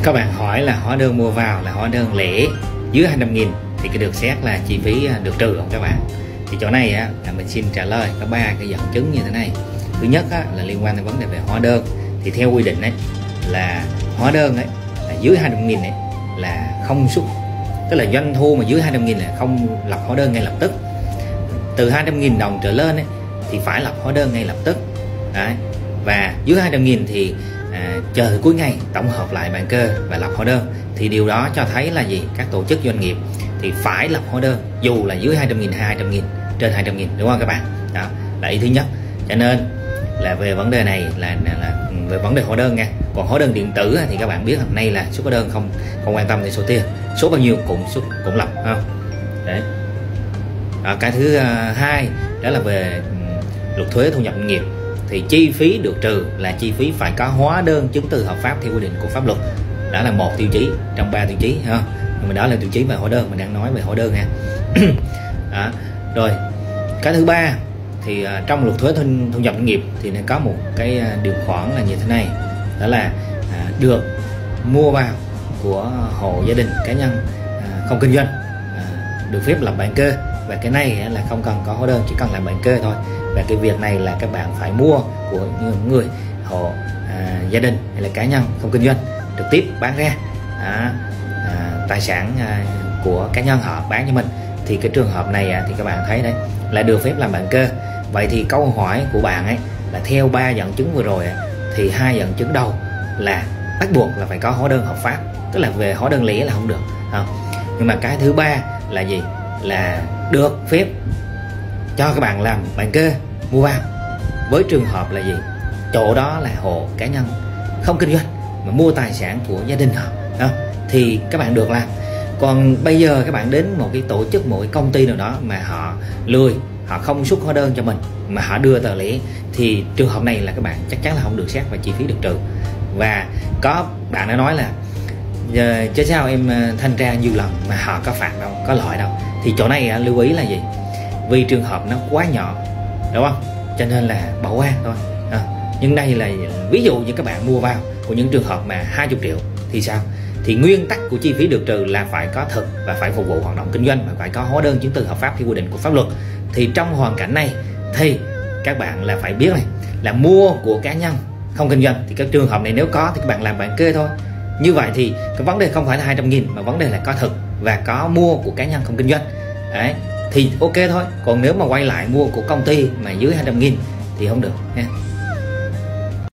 Các bạn hỏi là hóa đơn mua vào là hóa đơn lẻ dưới 200.000 thì cái được xét là chi phí được trừ không các bạn? Thì chỗ này á, là mình xin trả lời có 3 cái dẫn chứng như thế này. Thứ nhất á, là liên quan đến vấn đề về hóa đơn. Thì theo quy định ấy là hóa đơn ấy là dưới 200.000 ấy là không xuất, tức là doanh thu mà dưới 200.000 là không lập hóa đơn ngay lập tức. Từ 200.000 đồng trở lên ấy thì phải lập hóa đơn ngay lập tức. Đấy. Và dưới 200.000 thì chờ cuối ngày tổng hợp lại bàn cơ và lập hóa đơn. Thì điều đó cho thấy là gì? Các tổ chức doanh nghiệp thì phải lập hóa đơn dù là dưới 200.000 hay 200.000, trên 200.000, đúng không các bạn? Đó là ý thứ nhất. Cho nên là về vấn đề này là về vấn đề hóa đơn nha. Còn hóa đơn điện tử thì các bạn biết hôm nay là xuất hóa đơn không quan tâm đến số tiền, số bao nhiêu cũng lập, không? Đấy. Cái thứ hai đó là về luật thuế thu nhập doanh nghiệp. Thì chi phí được trừ là chi phí phải có hóa đơn chứng từ hợp pháp theo quy định của pháp luật. Đó là một tiêu chí trong 3 tiêu chí ha. Nhưng mà đó là tiêu chí về hóa đơn, mình đang nói về hóa đơn nha. Rồi cái thứ ba thì trong luật thuế thu nhập doanh nghiệp thì nó có một cái điều khoản là như thế này, đó là được mua vào của hộ gia đình cá nhân không kinh doanh được phép lập bản kê. Và cái này là không cần có hóa đơn, chỉ cần làm bản kê thôi. Và cái việc này là các bạn phải mua của những người hộ gia đình hay là cá nhân không kinh doanh trực tiếp bán ra tài sản của cá nhân họ bán cho mình. Thì cái trường hợp này thì các bạn thấy đấy là được phép làm bản kê. Vậy thì câu hỏi của bạn ấy là theo 3 dẫn chứng vừa rồi thì 2 dẫn chứng đầu là bắt buộc là phải có hóa đơn hợp pháp, tức là về hóa đơn lẻ là không được, không? Nhưng mà cái thứ ba là gì? Là được phép cho các bạn làm bản kê mua vào với trường hợp là gì? Chỗ đó là hộ cá nhân không kinh doanh mà mua tài sản của gia đình họ, thì các bạn được làm. Còn bây giờ các bạn đến một cái tổ chức, một cái công ty nào đó mà họ lười, họ không xuất hóa đơn cho mình mà họ đưa tờ lẻ, thì trường hợp này là các bạn chắc chắn là không được xét và chi phí được trừ. Và có bạn đã nói là chứ sao em thanh tra nhiều lần mà họ có phạt đâu, có lỗi đâu. Thì chỗ này lưu ý là gì? Vì trường hợp nó quá nhỏ, đúng không? Cho nên là bỏ qua thôi. Nhưng đây là ví dụ như các bạn mua vào của những trường hợp mà 20 triệu thì sao? Thì nguyên tắc của chi phí được trừ là phải có thực và phải phục vụ hoạt động kinh doanh và phải có hóa đơn chứng từ hợp pháp theo quy định của pháp luật. Thì trong hoàn cảnh này thì các bạn là phải biết này, là mua của cá nhân không kinh doanh thì các trường hợp này nếu có thì các bạn làm bản kê thôi. Như vậy thì cái vấn đề không phải là 200.000 mà vấn đề là có thực và có mua của cá nhân không kinh doanh. Đấy, thì ok thôi. Còn nếu mà quay lại mua của công ty mà dưới 200.000 thì không được nha.